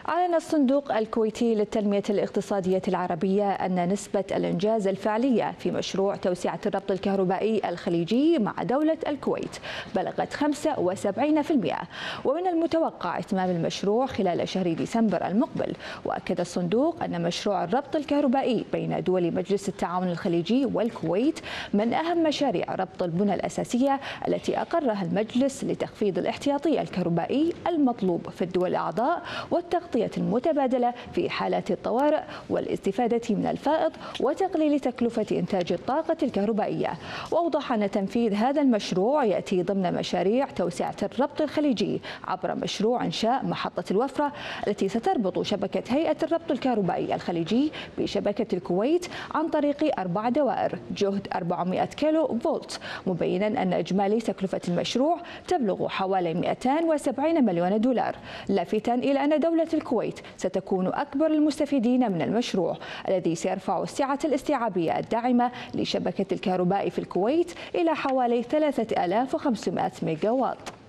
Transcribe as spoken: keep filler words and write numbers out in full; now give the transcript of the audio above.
أعلن الصندوق الكويتي للتنمية الاقتصادية العربية أن نسبة الإنجاز الفعلية في مشروع توسعة الربط الكهربائي الخليجي مع دولة الكويت بلغت خمسة وسبعين بالمئة، ومن المتوقع إتمام المشروع خلال شهر ديسمبر المقبل. وأكد الصندوق أن مشروع الربط الكهربائي بين دول مجلس التعاون الخليجي والكويت من أهم مشاريع ربط البنى الأساسية التي أقرها المجلس لتخفيض الاحتياطي الكهربائي المطلوب في الدول الأعضاء والتغطية المتبادلة في حالات الطوارئ والاستفادة من الفائض وتقليل تكلفة إنتاج الطاقة الكهربائية. وأوضح أن تنفيذ هذا المشروع يأتي ضمن مشاريع توسعة الربط الخليجي عبر مشروع إنشاء محطة الوفرة التي ستربط شبكة هيئة الربط الكهربائي الخليجي بشبكة الكويت عن طريق أربع دوائر جهد أربعمئة كيلو فولت، مبينا أن إجمالي تكلفة المشروع تبلغ حوالي مئتين وسبعين مليون دولار، لافتا إلى أن دولة الكويت ستكون أكبر المستفيدين من المشروع الذي سيرفع السعة الاستيعابية الداعمة لشبكة الكهرباء في الكويت إلى حوالي ثلاثة آلاف وخمسمئة ميجاوات.